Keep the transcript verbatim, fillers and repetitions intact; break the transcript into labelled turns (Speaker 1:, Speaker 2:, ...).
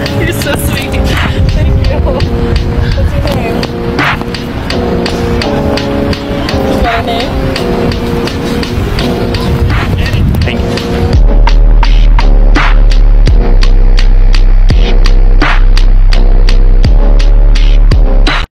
Speaker 1: You're so sweet. Thank you. What's your name?